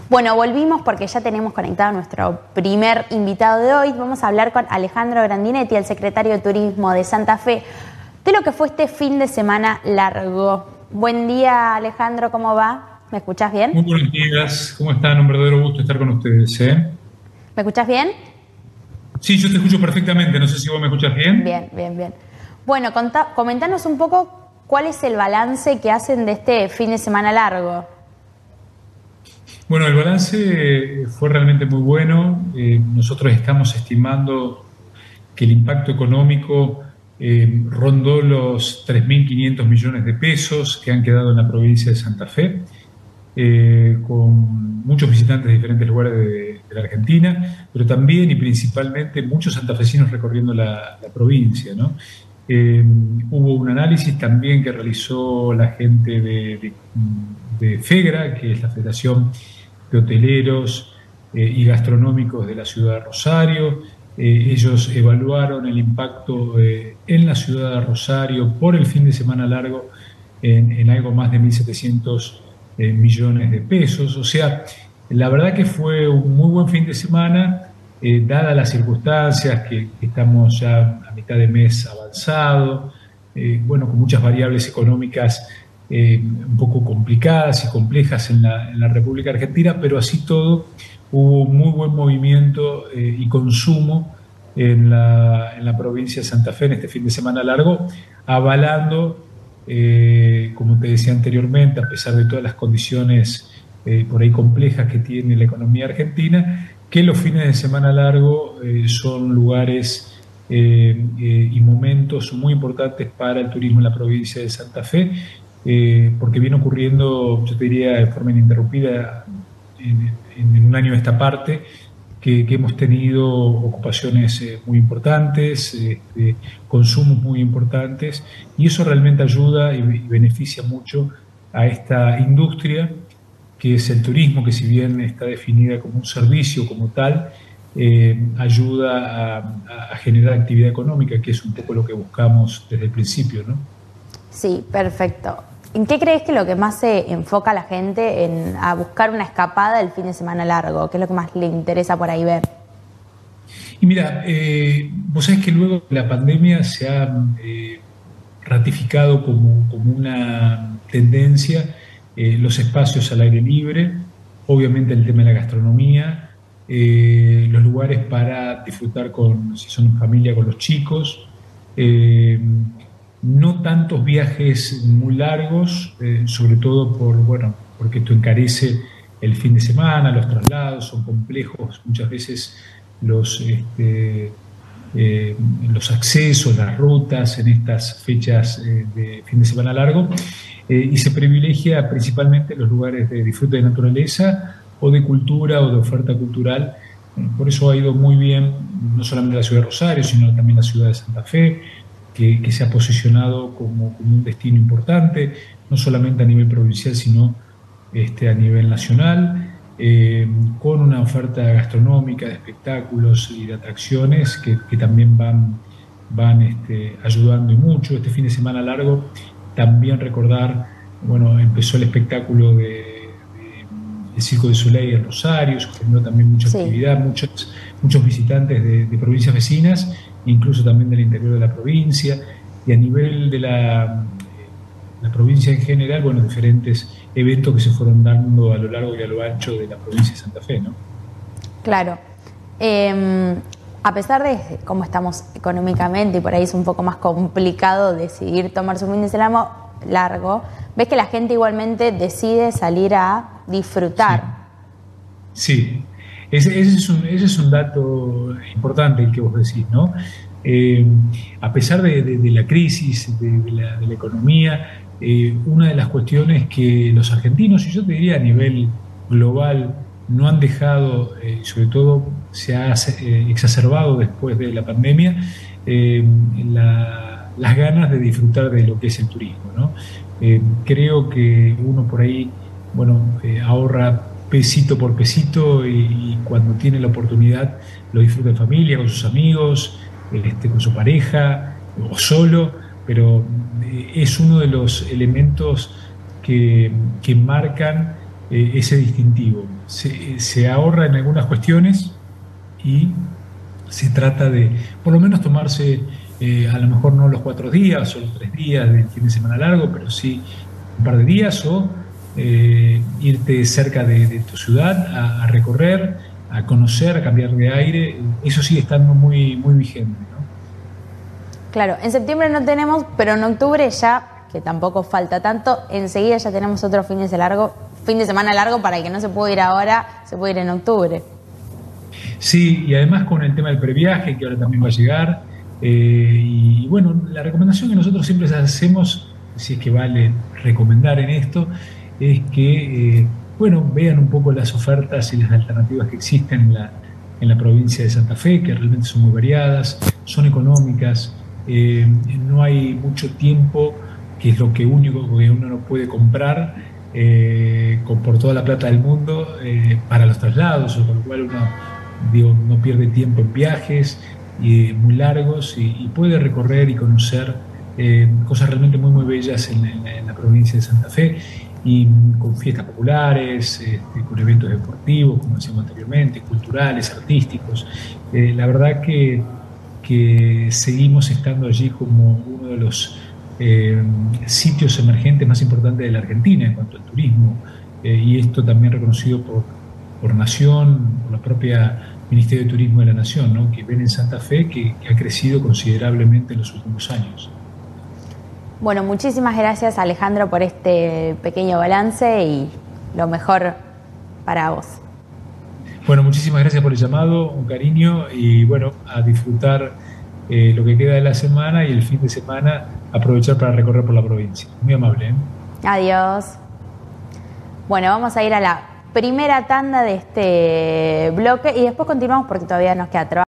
Bueno, volvimos porque ya tenemos conectado a nuestro primer invitado de hoy. Vamos a hablar con Alejandro Grandinetti, el secretario de Turismo de Santa Fe, de lo que fue este fin de semana largo. Buen día, Alejandro, ¿cómo va? ¿Me escuchás bien? Muy buenos días, ¿cómo están? Un verdadero gusto estar con ustedes, ¿eh? ¿Me escuchás bien? Sí, yo te escucho perfectamente, no sé si vos me escuchas bien. Bien, bien, bien. Bueno, comentanos un poco cuál es el balance que hacen de este fin de semana largo. Bueno, el balance fue realmente muy bueno. Nosotros estamos estimando que el impacto económico rondó los 3.500 millones de pesos que han quedado en la provincia de Santa Fe, con muchos visitantes de diferentes lugares de la Argentina, pero también y principalmente muchos santafesinos recorriendo la provincia, ¿no? Hubo un análisis también que realizó la gente de FEGRA, que es la Federación de Hoteleros y Gastronómicos de la ciudad de Rosario. Ellos evaluaron el impacto en la ciudad de Rosario por el fin de semana largo en algo más de 1.700 millones de pesos. O sea, la verdad que fue un muy buen fin de semana, dadas las circunstancias que estamos ya a mitad de mes avanzado, bueno, con muchas variables económicas un poco complicadas y complejas en la República Argentina, pero así todo hubo muy buen movimiento y consumo en la provincia de Santa Fe en este fin de semana largo, avalando, como te decía anteriormente, a pesar de todas las condiciones por ahí complejas que tiene la economía argentina, que los fines de semana largo son lugares y momentos muy importantes para el turismo en la provincia de Santa Fe, porque viene ocurriendo, yo te diría, de forma ininterrumpida en un año de esta parte, que hemos tenido ocupaciones muy importantes, consumos muy importantes, y eso realmente ayuda y beneficia mucho a esta industria que es el turismo, que si bien está definida como un servicio como tal, ayuda a generar actividad económica, que es un poco lo que buscamos desde el principio, ¿no? Sí, perfecto. ¿En qué crees que lo que más se enfoca a la gente a buscar una escapada del fin de semana largo? ¿Qué es lo que más le interesa por ahí ver? Y mira, vos sabés que luego de la pandemia se ha ratificado como una tendencia los espacios al aire libre, obviamente el tema de la gastronomía, los lugares para disfrutar si son en familia, con los chicos, eh, no tantos viajes muy largos, sobre todo porque esto encarece el fin de semana, los traslados son complejos, muchas veces los, este, los accesos, las rutas en estas fechas de fin de semana largo, y se privilegia principalmente los lugares de disfrute de naturaleza o de cultura o de oferta cultural. Por eso ha ido muy bien, no solamente la ciudad de Rosario, sino también la ciudad de Santa Fe, que se ha posicionado como un destino importante, no solamente a nivel provincial, sino a nivel nacional, con una oferta gastronómica, de espectáculos y de atracciones que también van ayudando y mucho. Este fin de semana largo también recordar, bueno, empezó el espectáculo el Circo de Soleil en Rosario, eso generó también mucha Sí. actividad, muchos visitantes de provincias vecinas, incluso también del interior de la provincia, y a nivel de la provincia en general, bueno, diferentes eventos que se fueron dando a lo largo y a lo ancho de la provincia de Santa Fe, ¿no? Claro. A pesar de cómo estamos económicamente y por ahí es un poco más complicado decidir tomarse un fin de semana largo, ves que la gente igualmente decide salir a disfrutar. Sí, ese es un dato importante el que vos decís, ¿no? Eh, a pesar de la crisis, de la economía, una de las cuestiones que los argentinos, y yo te diría a nivel global, no han dejado, sobre todo se ha exacerbado después de la pandemia, eh, las ganas de disfrutar de lo que es el turismo, ¿no? Creo que uno por ahí, bueno, ahorra pesito por pesito y cuando tiene la oportunidad lo disfruta en familia, con sus amigos, con su pareja o solo, pero es uno de los elementos que marcan ese distintivo. Se ahorra en algunas cuestiones y se trata de por lo menos tomarse, a lo mejor no los 4 días o los 3 días del fin de semana largo, pero sí un par de días o irte cerca de tu ciudad a recorrer, a conocer, a cambiar de aire. Eso sigue estando muy, muy vigente, ¿no? Claro, en septiembre no tenemos, pero en octubre ya, que tampoco falta tanto, enseguida ya tenemos otro fin de semana largo para el que no se puede ir ahora, se puede ir en octubre. Sí, y además con el tema del previaje, que ahora también va a llegar. Y bueno, la recomendación que nosotros siempre hacemos, si es que vale recomendar en esto, es que, bueno, vean un poco las ofertas y las alternativas que existen en la provincia de Santa Fe, que realmente son muy variadas, son económicas, no hay mucho tiempo, que es lo que único que uno no puede comprar por toda la plata del mundo para los traslados, o con lo cual uno, digo, no pierde tiempo en viajes muy largos y puede recorrer y conocer cosas realmente muy, muy bellas en la provincia de Santa Fe, y con fiestas populares, con eventos deportivos, como decíamos anteriormente, culturales, artísticos. La verdad que seguimos estando allí como uno de los sitios emergentes más importantes de la Argentina en cuanto al turismo, y esto también reconocido por Nación, por la propia Ministerio de Turismo de la Nación, ¿no? Que ven en Santa Fe que ha crecido considerablemente en los últimos años. Bueno, muchísimas gracias, Alejandro, por este pequeño balance y lo mejor para vos. Bueno, muchísimas gracias por el llamado, un cariño, y bueno, a disfrutar lo que queda de la semana y el fin de semana aprovechar para recorrer por la provincia. Muy amable, ¿eh? Adiós. Bueno, vamos a ir a la primera tanda de este bloque y después continuamos porque todavía nos queda trabajo.